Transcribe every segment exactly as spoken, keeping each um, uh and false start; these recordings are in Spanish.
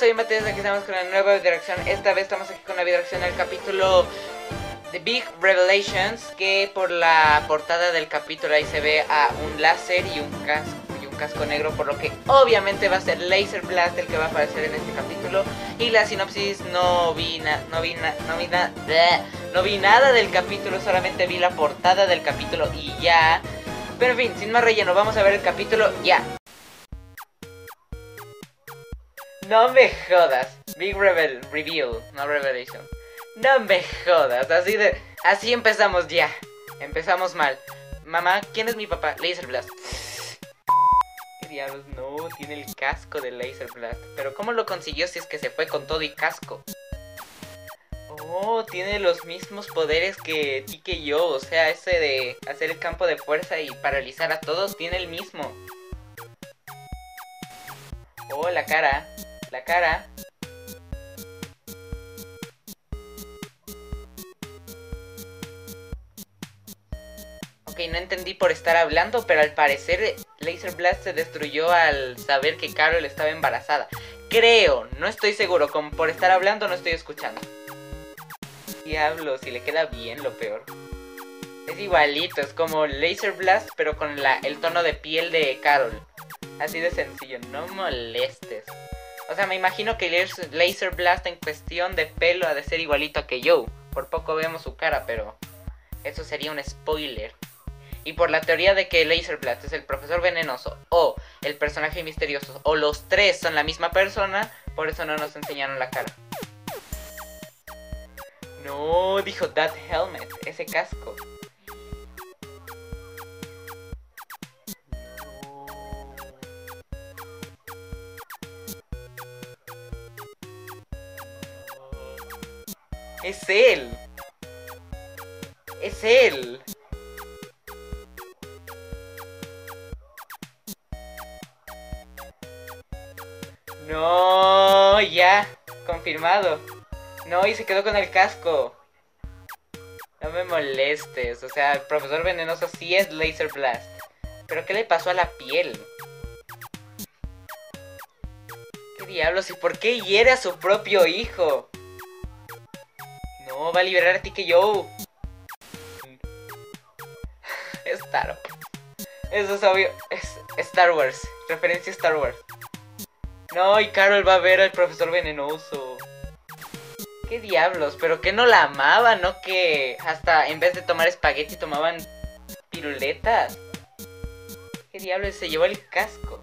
soy Matías, aquí estamos con una nueva dirección. Esta vez estamos aquí con la dirección del capítulo The Big Revelations, que por la portada del capítulo ahí se ve a un láser y un casco y un casco negro, por lo que obviamente va a ser Laser Blast el que va a aparecer en este capítulo. Y la sinopsis no vi na, no vi na, no vi na, no vi nada del capítulo, solamente vi la portada del capítulo y ya. Pero en fin, sin más relleno, vamos a ver el capítulo ya. No me jodas. Big Reveal, Reveal, no Revelation. No me jodas, así de... Así empezamos ya. Empezamos mal. Mamá, ¿quién es mi papá? Laser Blast. ¿Qué diablos? No, tiene el casco de Laser Blast. Pero ¿cómo lo consiguió si es que se fue con todo y casco? Oh, tiene los mismos poderes que ti que yo. O sea, ese de hacer el campo de fuerza y paralizar a todos, tiene el mismo. Oh, la cara. La cara. Ok, no entendí por estar hablando, pero al parecer Laser Blast se destruyó al saber que Carol estaba embarazada. Creo, no estoy seguro, como por estar hablando no estoy escuchando. Diablo, si le queda bien, lo peor. Es igualito, es como Laser Blast, pero con la, el tono de piel de Carol. Así de sencillo, no molestes. O sea, me imagino que el Laser Blast en cuestión de pelo ha de ser igualito que Joe. Por poco vemos su cara, pero eso sería un spoiler. Y por la teoría de que Laser Blast es el profesor venenoso o el personaje misterioso, o los tres son la misma persona, por eso no nos enseñaron la cara. No, dijo that helmet, ese casco. Es él. Es él. No, ya. Confirmado. No, y se quedó con el casco. No me molestes. O sea, el profesor venenoso sí es Laser Blast. Pero ¿qué le pasó a la piel? ¿Qué diablos? ¿Y por qué hiere a su propio hijo? No, va a liberar a ti que yo. Star Wars. Eso es obvio. Es Star Wars. Referencia a Star Wars. No, y Carol va a ver al profesor venenoso. ¿Qué diablos? ¿Pero que no la amaban? ¿No que hasta en vez de tomar espagueti tomaban piruletas? ¿Qué diablos? Se llevó el casco.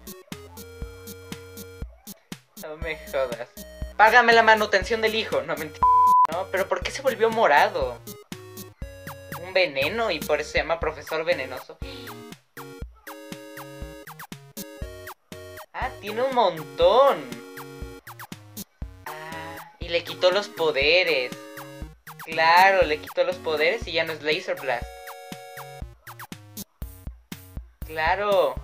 No me jodas. Págame la manutención del hijo. No, mentira. No, pero ¿por qué se volvió morado? Un veneno y por eso se llama profesor venenoso. Ah, tiene un montón. Ah, y le quitó los poderes. Claro, le quitó los poderes y ya no es Laser Blast. Claro.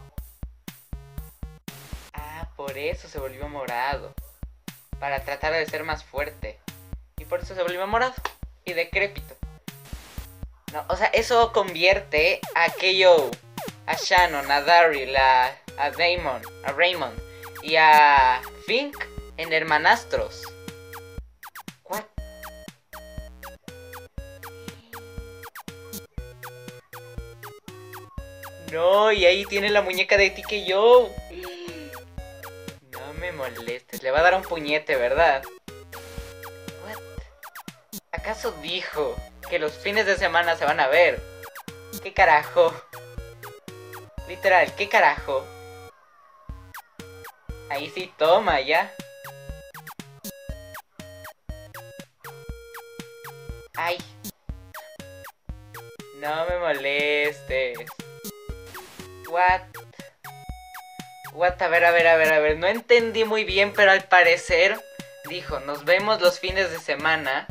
Ah, por eso se volvió morado. Para tratar de ser más fuerte. Y por eso se volvió morado y decrépito. No, o sea, eso convierte a aquello, a Shannon, a Daryl, a, a Damon, a Raymond y a Fink en hermanastros. ¿What? No, y ahí tiene la muñeca de T K Joe. No me molestes, le va a dar un puñete, ¿verdad? ¿Acaso dijo que los fines de semana se van a ver? ¿Qué carajo? Literal, ¿qué carajo? Ahí sí, toma, ya. Ay. No me molestes. What? What? A ver, a ver, a ver, a ver. No entendí muy bien, pero al parecer dijo, nos vemos los fines de semana.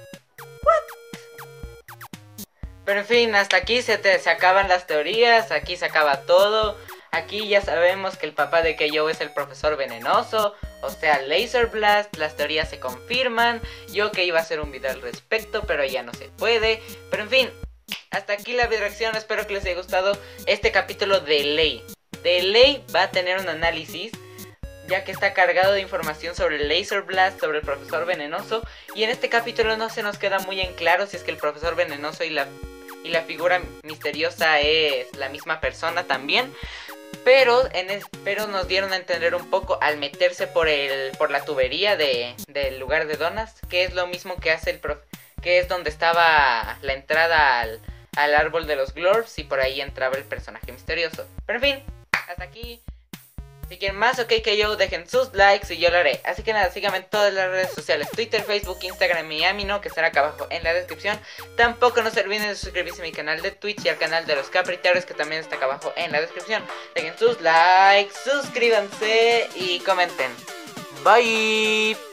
Pero en fin, hasta aquí se, te, se acaban las teorías, aquí se acaba todo. Aquí ya sabemos que el papá de Keio es el profesor venenoso, o sea, Laser Blast, las teorías se confirman. Yo que iba a hacer un video al respecto, pero ya no se puede. Pero en fin, hasta aquí la reacción, espero que les haya gustado este capítulo de ley. De ley va a tener un análisis, ya que está cargado de información sobre el Laser Blast, sobre el profesor venenoso, y en este capítulo no se nos queda muy en claro si es que el profesor venenoso y la, y la figura misteriosa es la misma persona también. Pero, en es, pero nos dieron a entender un poco al meterse por el por la tubería de, del lugar de donas, que es lo mismo que hace el prof, que es donde estaba la entrada al, al árbol de los Glorps, y por ahí entraba el personaje misterioso. Pero en fin, hasta aquí. Si quieren más OK que yo, dejen sus likes y yo lo haré. Así que nada, síganme en todas las redes sociales, Twitter, Facebook, Instagram y Amino, que estará acá abajo en la descripción. Tampoco no se olviden de suscribirse a mi canal de Twitch y al canal de los Capritarios, que también está acá abajo en la descripción. Dejen sus likes, suscríbanse y comenten. Bye.